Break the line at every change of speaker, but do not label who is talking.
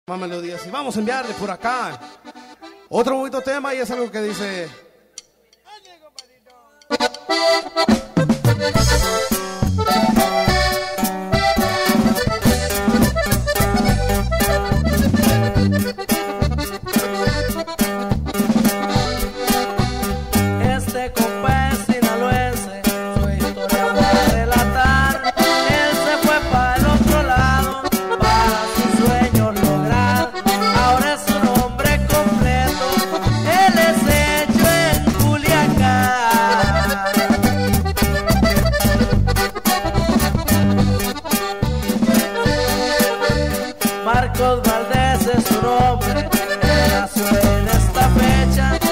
Más melodías y vamos a enviarle por acá otro bonito tema y es algo que dice:
este compa es sinaloense, su historia voy a relatar. Él se fue para el otro lado para sus sueños lograr. Ahora es un hombre completo, él es hecho en Culiacán. Marcos Valdés es su nombre, él nació en esta fecha.